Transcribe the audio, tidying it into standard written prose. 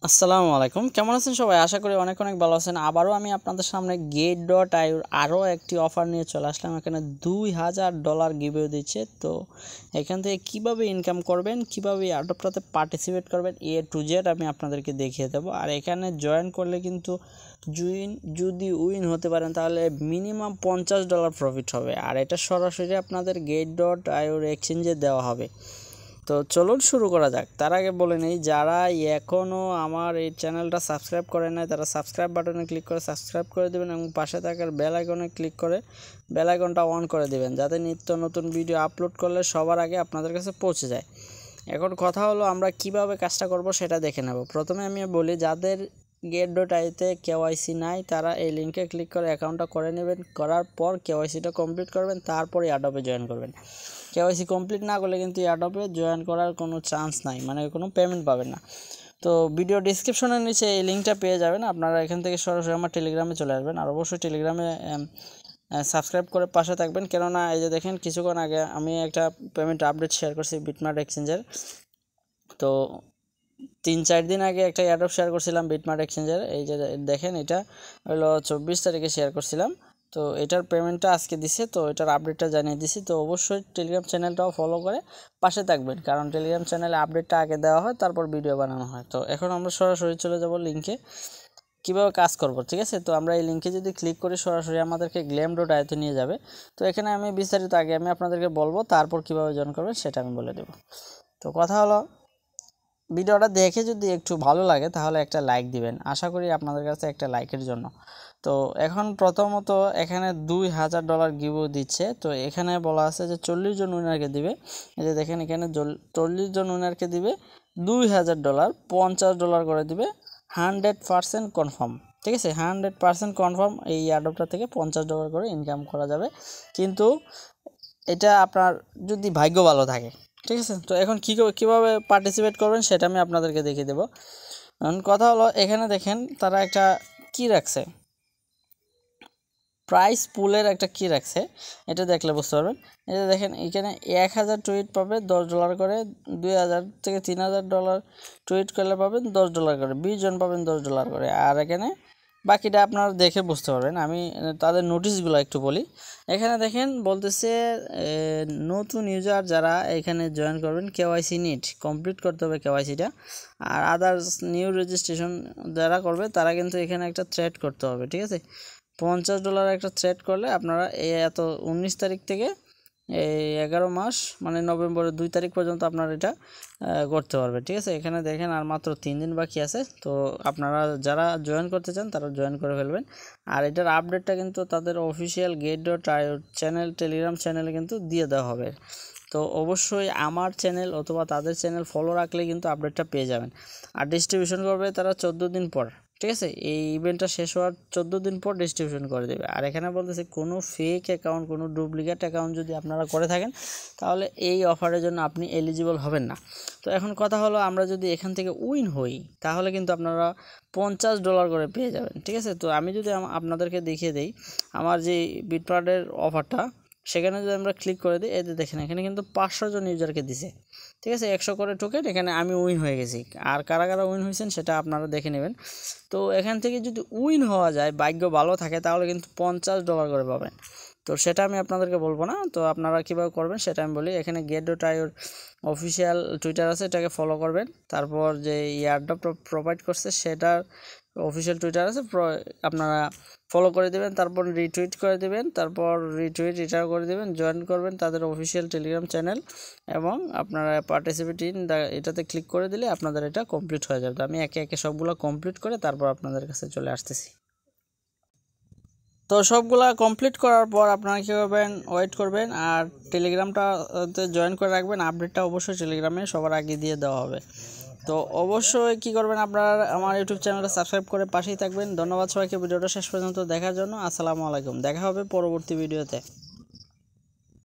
আসসালামু আলাইকুম, কেমন আছেন সবাই? আশা করি অনেক অনেক ভালো আছেন। আবারও আমি আপনাদের সামনে get.io আরও একটি অফার নিয়ে চলে আসলাম। এখানে $2000 গিভঅ্যাওয়ে দিচ্ছে। তো এখান থেকে কিভাবে ইনকাম করবেন, কিভাবে এয়ারড্রপটাতে পার্টিসিপেট করবেন, A to Z আমি আপনাদেরকে দেখিয়ে দেবো। আর এখানে জয়েন করলে কিন্তু যদি উইন হতে পারেন তাহলে মিনিমাম $50 প্রফিট হবে। আর এটা সরাসরি আপনাদের get.io এক্সচেঞ্জে দেওয়া হবে। তো চলুন শুরু করা যাক। তার আগে বলে নেই, যারা এখনও আমার এই চ্যানেলটা সাবস্ক্রাইব করে নাই তারা সাবস্ক্রাইব বাটনে ক্লিক করে সাবস্ক্রাইব করে দেবেন এবং পাশে থাকার বেল আইকনে ক্লিক করে বেল আইকনটা অন করে দেবেন, যাতে নিত্য নতুন ভিডিও আপলোড করলে সবার আগে আপনাদের কাছে পৌঁছে যায়। এখন কথা হলো আমরা কিভাবে কাজটা করব সেটা দেখে নেব। প্রথমে আমি বলি, যাদের get.ioতে কেওয়াইসি নাই তারা এই লিঙ্কে ক্লিক করে অ্যাকাউন্টটা করে নেবেন। করার পর কেওয়াইসিটা কমপ্লিট করবেন, তারপর এয়ারড্রপে জয়েন করবেন। কেওয়াইসি কমপ্লিট না করলে কিন্তু এয়ারড্রপে জয়েন করার কোনো চান্স নাই, মানে কোনো পেমেন্ট পাবেন না। তো ভিডিও ডিসক্রিপশনের নিচে এই লিঙ্কটা পেয়ে যাবেন। আপনারা এখান থেকে সরাসরি আমার টেলিগ্রামে চলে আসবেন। আর অবশ্যই টেলিগ্রামে সাবস্ক্রাইব করে পাশে থাকবেন, কেননা এই যে দেখেন কিছুক্ষণ আগে আমি একটা পেমেন্ট আপডেট শেয়ার করছি বিটমার্ট এক্সচেঞ্জের। তো 3-4 দিন আগে একটা এয়ারড্রপ শেয়ার করছিলাম বিটমার্ট এক্সচেঞ্জের। এই যে দেখেন, এটা হলো 24 তারিখে শেয়ার করছিলাম। তো এটার পেমেন্টটা আজকে দিছে, তো এটার আপডেটটা জানিয়ে দিছি। তো অবশ্যই টেলিগ্রাম চ্যানেলটাও ফলো করে পাশে থাকবেন, কারণ টেলিগ্রাম চ্যানেলে আপডেটটা আগে দেওয়া হয়, তারপর ভিডিও বানানো হয়। তো এখন আমরা সরাসরি চলে যাব লিঙ্কে, কীভাবে কাজ করব, ঠিক আছে? তো আমরা এই লিঙ্কে যদি ক্লিক করি সরাসরি আমাদেরকে glam.ioতে নিয়ে যাবে। তো এখানে আমি বিস্তারিত আগে আমি আপনাদেরকে বলবো, তারপর কীভাবে জয়েন করবেন সেটা আমি বলে দেব। তো কথা হলো, ভিডিওটা দেখে যদি একটু ভালো লাগে তাহলে একটা লাইক দিবেন, আশা করি আপনাদের কাছে একটা লাইকের জন্য। তো এখন প্রথমত এখানে $2000 গিভও দিচ্ছে। তো এখানে বলা আছে যে 40 জন উইনারকে দিবে। এই যে দেখেন, এখানে 40 জন উইনারকে দিবে $2000, $50 করে দিবে। 100% কনফার্ম, ঠিক আছে? 100% কনফার্ম এই এয়ারড্রপটা থেকে $50 করে ইনকাম করা যাবে, কিন্তু এটা আপনার যদি ভাগ্য ভালো থাকে, ঠিক আছে? তো এখন কীভাবে পার্টিসিপেট করবেন সেটা আমি আপনাদেরকে দেখিয়ে দেবো। এখন কথা হলো, এখানে দেখেন তারা একটা কি রাখছে, প্রাইস পুলের একটা কি রাখছে, এটা দেখলে বুঝতে পারবেন। এটা দেখেন, এখানে 1000 টুইট পাবে $10 করে, 2000 থেকে $3000 টুইট করলে পাবেন $10 করে, 20 জন পাবেন $10 করে। আর এখানে বাকিটা আপনারা দেখে বুঝতে পারবেন। আমি তাদের নোটিশগুলো একটু বলি। এখানে দেখেন বলতেছে, নতুন ইউজার যারা এখানে জয়েন করবেন কেওয়াইসি নিড কমপ্লিট করতে হবে কেওয়াইসিটা। আর আদার্স নিউ রেজিস্ট্রেশন যারা করবে তারা কিন্তু এখানে একটা থ্রেড করতে হবে, ঠিক আছে? $50 একটা থ্রেড করলে আপনারা এত 19 তারিখ থেকে 11 মাস মানে নভেম্বরের 2 তারিখ পর্যন্ত আপনারা এটা করতে পারবে, ঠিক আছে? এখানে দেখেন আর মাত্র 3 দিন বাকি আছে। তো আপনারা যারা জয়েন করতে চান তারা জয়েন করে ফেলবেন। আর এটার আপডেটটা কিন্তু তাদের অফিসিয়াল get.io চ্যানেল টেলিগ্রাম চ্যানেলে কিন্তু দিয়ে দেওয়া হবে। তো অবশ্যই আমার চ্যানেল অথবা তাদের চ্যানেল ফলো রাখলে কিন্তু আপডেটটা পেয়ে যাবেন। আর ডিস্ট্রিবিউশন করবে তারা 14 দিন পর, ঠিক আছে? এই ইভেন্টটা শেষ হওয়ার 14 দিন পর ডিস্ট্রিবিউশন করে দেবে। আর এখানে বলতেছে কোনো ফেক অ্যাকাউন্ট, কোনো ডুপ্লিকেট অ্যাকাউন্ট যদি আপনারা করে থাকেন তাহলে এই অফারের জন্য আপনি এলিজিবল হবেন না। তো এখন কথা হলো, আমরা যদি এখান থেকে উইন হই তাহলে কিন্তু আপনারা $50 করে পেয়ে যাবেন, ঠিক আছে? তো আমি যদি আপনাদেরকে দেখিয়ে দিই আমার যে বিটমার্টের অফারটা, সেখানে যদি আমরা ক্লিক করে দিই, এতে দেখেন এখানে কিন্তু 500 জন ইউজারকে দিছে, ঠিক আছে? 100 করে টোকেন, এখানে আমি উইন হয়ে গেছি। আর কারা কারা উইন হয়েছেন সেটা আপনারা দেখে নেবেন। তো এখান থেকে যদি উইন হওয়া যায়, ভাগ্য ভালো থাকে, তাহলে কিন্তু $50 করে পাবেন। তো সেটা আমি আপনাদেরকে বলবো না। তো আপনারা কীভাবে করবেন সেটা আমি বলি। এখানে get.io অফিসিয়াল টুইটার আছে, এটাকে ফলো করবেন। তারপর যে এয়ারড্রপ প্রোভাইড করছে সেটার অফিসিয়াল টুইটার আছে, আপনারা ফলো করে দেবেন, তারপর রিটুইট করে দেবেন, তারপর রিটুইট রিটার করে দেবেন, জয়েন করবেন তাদের অফিসিয়াল টেলিগ্রাম চ্যানেল, এবং আপনারা পার্টিসিপেট ইন এটাতে ক্লিক করে দিলে আপনাদের এটা কমপ্লিট হয়ে যাবে। তো আমি একে একে সবগুলো কমপ্লিট করে তারপর আপনাদের কাছে চলে আসতেছি। তো সবগুলা কমপ্লিট করার পর আপনারা কী করবেন, ওয়েট করবেন আর টেলিগ্রামটাতে জয়েন করে রাখবেন। আপডেটটা অবশ্যই টেলিগ্রামে সবার আগে দিয়ে দেওয়া হবে। তো অবশ্যই কী করবেন, আপনারা আমার ইউটিউব চ্যানেলটা সাবস্ক্রাইব করে পাশেই থাকবেন। ধন্যবাদ সবাইকে ভিডিওটা শেষ পর্যন্ত দেখার জন্য। আসসালামু আলাইকুম, দেখা হবে পরবর্তী ভিডিওতে।